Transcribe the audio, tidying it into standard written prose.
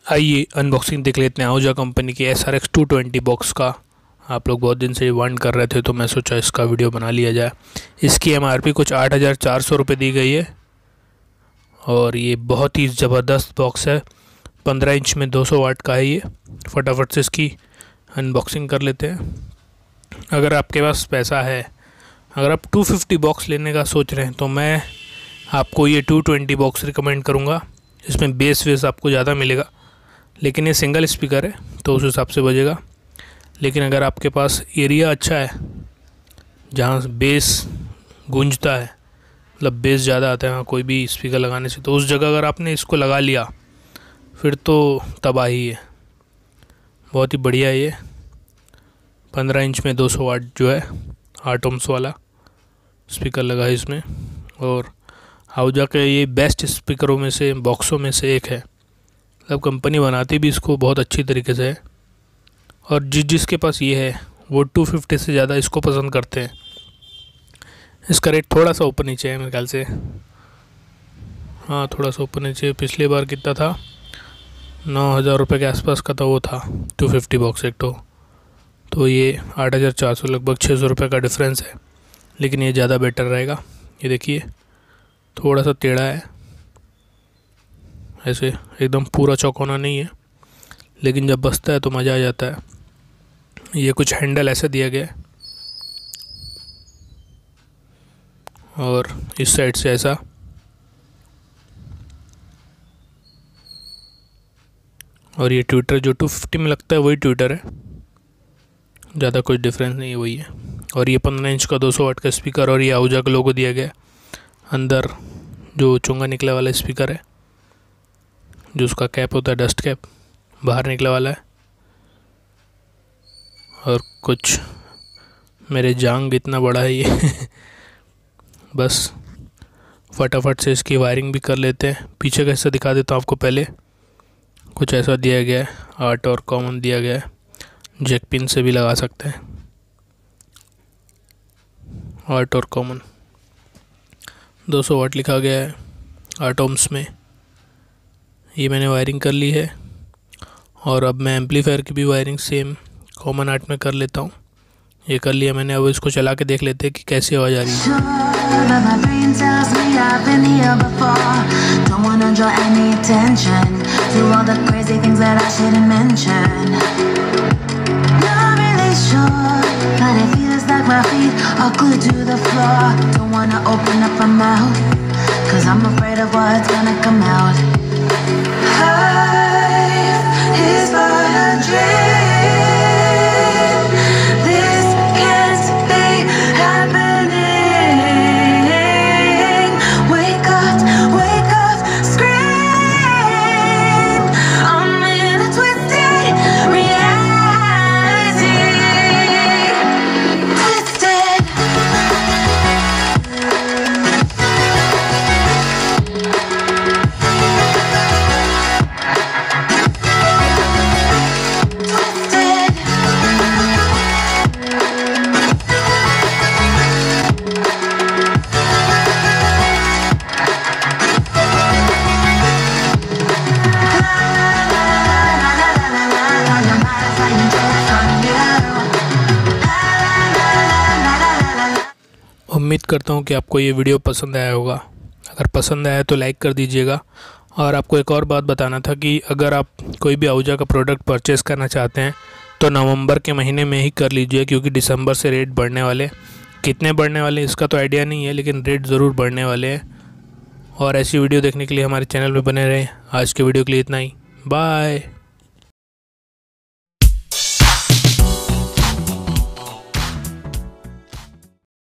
आइए अनबॉक्सिंग देख लेते हैं आहूजा कंपनी की SRX-220 बॉक्स का। आप लोग बहुत दिन से वांट कर रहे थे तो मैं सोचा इसका वीडियो बना लिया जाए। इसकी MRP कुछ 8,400 रुपये दी गई है और ये बहुत ही ज़बरदस्त बॉक्स है। 15 इंच में 200 वाट का है ये। फटाफट से इसकी अनबॉक्सिंग कर लेते हैं। अगर आपके पास पैसा है, अगर आप 250 बॉक्स लेने का सोच रहे हैं तो मैं आपको ये 220 बॉक्स रिकमेंड करूँगा। इसमें बेस वेस आपको ज़्यादा मिलेगा, लेकिन ये सिंगल स्पीकर है तो उस हिसाब से बजेगा। लेकिन अगर आपके पास एरिया अच्छा है जहाँ बेस गूंजता है, मतलब बेस ज़्यादा आता है वहाँ कोई भी स्पीकर लगाने से, तो उस जगह अगर आपने इसको लगा लिया फिर तो तबाही है। बहुत ही बढ़िया है ये। 15 इंच में 200 वाट जो है 8 ohms वाला स्पीकर लगा है इसमें। और आहूजा के ये बेस्ट स्पीकरों में से, बॉक्सों में से एक है। मतलब कंपनी बनाती भी इसको बहुत अच्छी तरीके से है और जिसके पास ये है वो 250 से ज़्यादा इसको पसंद करते हैं। इसका रेट थोड़ा सा ऊपर नीचे है मेरे ख्याल से, हाँ थोड़ा सा ऊपर नीचे। पिछली बार कितना था, 9,000 रुपये के आसपास का था, वो था 250 बॉक्स एक तो ये 8,400, लगभग 600 रुपये का डिफरेंस है। लेकिन ये ज़्यादा बेटर रहेगा। ये देखिए थोड़ा सा टेढ़ा है, ऐसे एकदम पूरा चौकोना नहीं है, लेकिन जब बजता है तो मज़ा आ जाता है। ये कुछ हैंडल ऐसे दिया गया है और इस साइड से ऐसा। और ये ट्विटर जो 250 में लगता है वही ट्विटर है, ज़्यादा कुछ डिफरेंस नहीं है, वही है। और ये 15 इंच का 200 वाट का स्पीकर और ये आहूजा का लोगो दिया गया है। अंदर जो चुंगा निकला वाला स्पीकर है, जो उसका कैप होता है, डस्ट कैप बाहर निकला वाला है। और कुछ मेरे जांग इतना बड़ा है ये बस फटाफट से इसकी वायरिंग भी कर लेते हैं। पीछे कैसे दिखा देता हूँ आपको। पहले कुछ ऐसा दिया गया है, 8 और कॉमन दिया गया है। जैक पिन से भी लगा सकते हैं, 8 और कॉमन। 200 वाट लिखा गया है 8 ohms में। ये मैंने वायरिंग कर ली है और अब मैं एम्पलीफायर की भी वायरिंग सेम कॉमन 8 में कर लेता हूँ। ये कर लिया मैंने। अब इसको चला के देख लेते हैं कि कैसी आवाज़ आ रही है। उम्मीद करता हूँ कि आपको ये वीडियो पसंद आया होगा। अगर पसंद आया तो लाइक कर दीजिएगा। और आपको एक और बात बताना था कि अगर आप कोई भी आहूजा का प्रोडक्ट परचेज़ करना चाहते हैं तो नवंबर के महीने में ही कर लीजिए, क्योंकि दिसंबर से रेट बढ़ने वाले। कितने बढ़ने वाले इसका तो आइडिया नहीं है, लेकिन रेट ज़रूर बढ़ने वाले हैं। और ऐसी वीडियो देखने के लिए हमारे चैनल में बने रहें। आज के वीडियो के लिए इतना ही। बाय।